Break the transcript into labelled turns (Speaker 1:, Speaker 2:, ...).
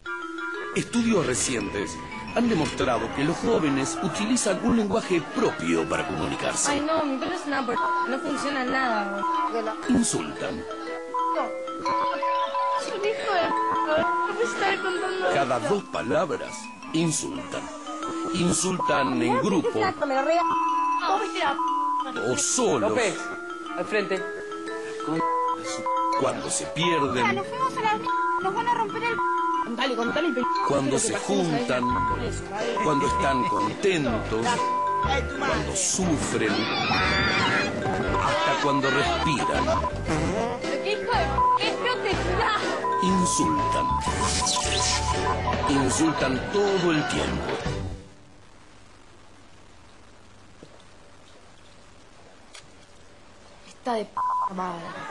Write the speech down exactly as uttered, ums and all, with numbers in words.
Speaker 1: Estudios recientes han demostrado que los jóvenes utilizan un lenguaje propio para comunicarse.
Speaker 2: Ay, no, mi pelo es una por... no funciona nada.
Speaker 1: Insultan.
Speaker 2: No. Es un hijo de... no me está contando.
Speaker 1: Cada dos palabras, insultan. Insultan en grupo o solos.
Speaker 3: López, al frente.
Speaker 1: Cuando se pierden.
Speaker 2: Nos fuimos a la... nos van a romper el... Contale, contale el...
Speaker 1: Cuando se juntan. Cuando están contentos. Cuando sufren. Hasta cuando respiran.
Speaker 2: ¿Qué hijo de... qué feo te da?
Speaker 1: Insultan. Insultan todo el tiempo.
Speaker 2: Está de p*** madre.